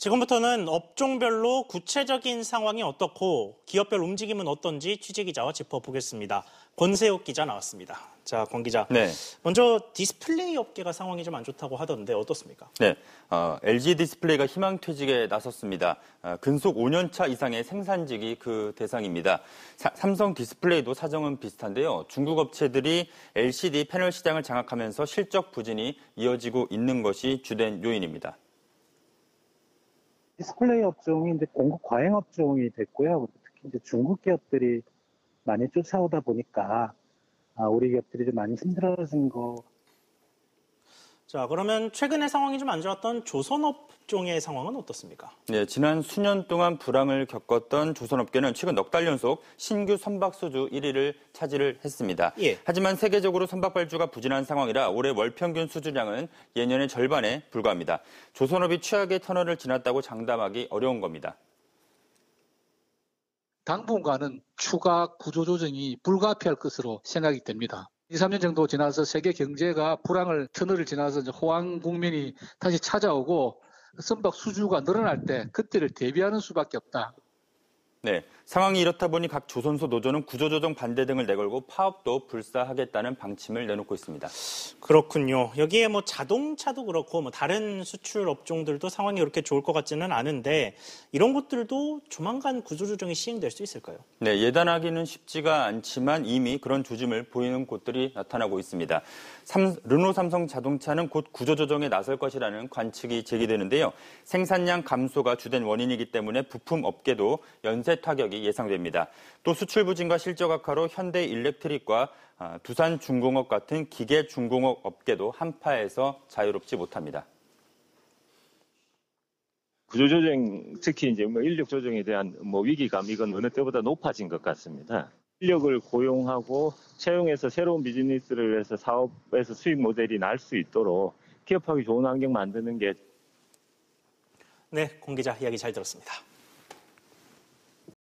지금부터는 업종별로 구체적인 상황이 어떻고 기업별 움직임은 어떤지 취재기자와 짚어보겠습니다. 권세욱 기자 나왔습니다. 자, 권 기자. 네. 먼저 디스플레이 업계가 상황이 좀 안 좋다고 하던데 어떻습니까? 네. LG 디스플레이가 희망퇴직에 나섰습니다. 근속 5년차 이상의 생산직이 그 대상입니다. 삼성 디스플레이도 사정은 비슷한데요. 중국 업체들이 LCD 패널 시장을 장악하면서 실적 부진이 이어지고 있는 것이 주된 요인입니다. 디스플레이 업종이 이제 공급 과잉 업종이 됐고요. 특히 이제 중국 기업들이 많이 쫓아오다 보니까 우리 기업들이 좀 많이 힘들어진 거. 자, 그러면 최근에 상황이 좀 안 좋았던 조선업종의 상황은 어떻습니까? 네, 지난 수년 동안 불황을 겪었던 조선업계는 최근 넉 달 연속 신규 선박 수주 1위를 차지를 했습니다. 예. 하지만 세계적으로 선박 발주가 부진한 상황이라 올해 월 평균 수주량은 예년의 절반에 불과합니다. 조선업이 최악의 터널을 지났다고 장담하기 어려운 겁니다. 당분간은 추가 구조조정이 불가피할 것으로 생각이 됩니다. 2, 3년 정도 지나서 세계 경제가 불황을 터널을 지나서 이제 호황 국면이 다시 찾아오고 선박 수주가 늘어날 때 그때를 대비하는 수밖에 없다. 네, 상황이 이렇다 보니 각 조선소 노조는 구조조정 반대 등을 내걸고 파업도 불사하겠다는 방침을 내놓고 있습니다. 그렇군요. 여기에 뭐 자동차도 그렇고 뭐 다른 수출 업종들도 상황이 그렇게 좋을 것 같지는 않은데 이런 것들도 조만간 구조조정이 시행될 수 있을까요? 네, 예단하기는 쉽지가 않지만 이미 그런 조짐을 보이는 곳들이 나타나고 있습니다. 르노 삼성 자동차는 곧 구조조정에 나설 것이라는 관측이 제기되는데요. 생산량 감소가 주된 원인이기 때문에 부품 업계도 연쇄 타격이 예상됩니다. 또 수출 부진과 실적 악화로 현대 일렉트릭과 두산 중공업 같은 기계 중공업 업계도 한파에서 자유롭지 못합니다. 구조조정, 특히 이제 인력 조정에 대한 위기감, 이건 어느 때보다 높아진 것 같습니다. 인력을 고용하고 채용해서 새로운 비즈니스를 해서 사업에서 수익 모델이 날 수 있도록 기업하기 좋은 환경 만드는 게. 네, 권 기자 이야기 잘 들었습니다.